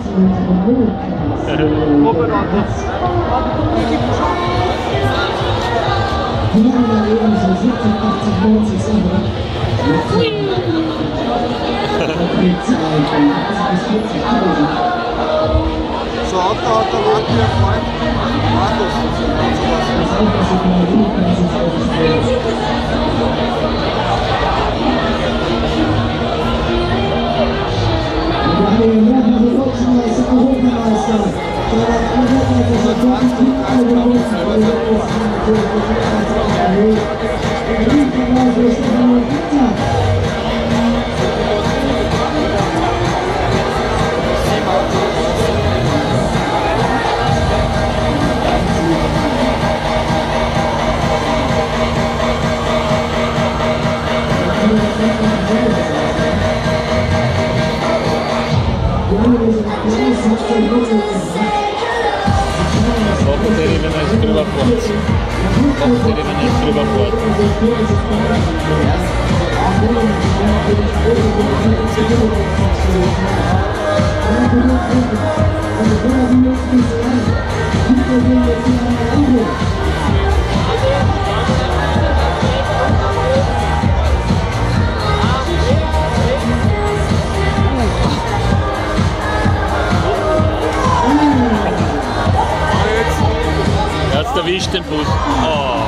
So, da war mir ein Freund, Markus, und Jetzt erwischt den Fuß. Oh.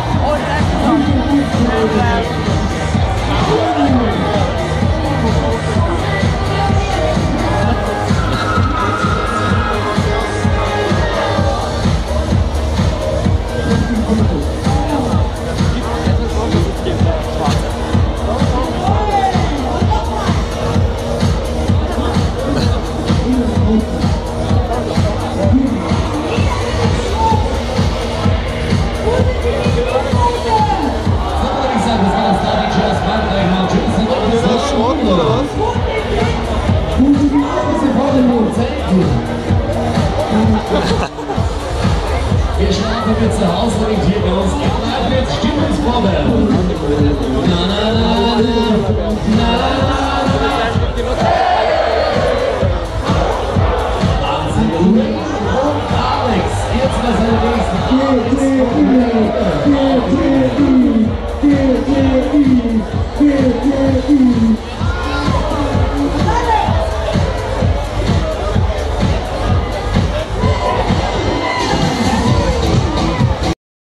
Wir schlafen mit zu Hause nicht hier bei uns. Ihr bleibt jetzt Stimmungsprobe. Na, na, na, na, na, Alex, jetzt was er nächsten.